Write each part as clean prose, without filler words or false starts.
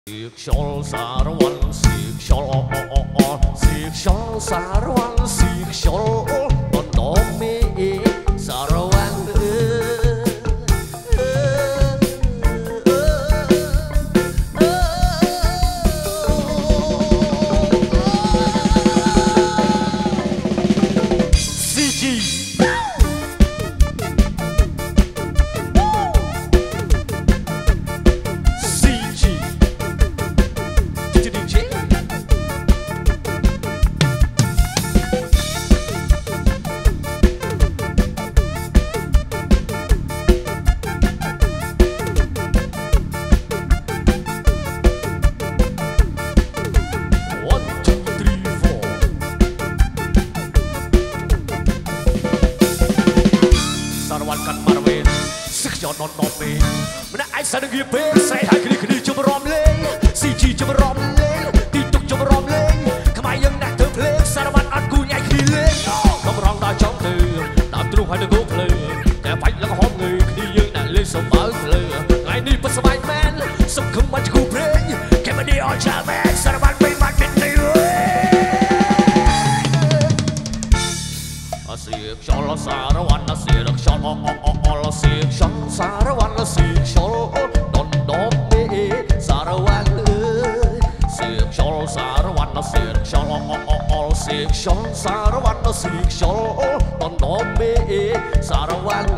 Sieg Sarwan, Sieg Sarwan, Sieg Bondomi Sarwan. Non me mana ai sa ngi pe sai hai kni chum rom lên CG chum rom lên TikTok chum rom lên ខ្មែរយើងអ្នកធ្វើភ្លេងសារវត្តអត់គូញ៉ៃគ្នាលេងកំរងដល់ចំទៅតាមទ្រុងហើយទៅគោភ្លើតែបាច់លឹកហមងើគ្នាយើងអ្នកលេងសំបើភ្លើថ្ងៃនេះពិតស្បែកមែនសុំខំបាច់គូព្រេងគេមិនឌីអត់ចាមែនសារវត្តពេញបាច់ពេញទៅអសៀខ្យល់សារវត្តអសៀខ្យល់អសៀខ្យល់សារវត្តសៀកខ្យល់ដុនដុំមេសារវត្តសៀកខ្យល់សារវត្តសៀកខ្យល់សៀកខ្យល់សារវត្តសៀកខ្យល់ដុនដុំមេសារវត្ត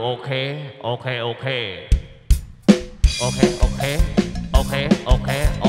ok ok ok ok ok ok ok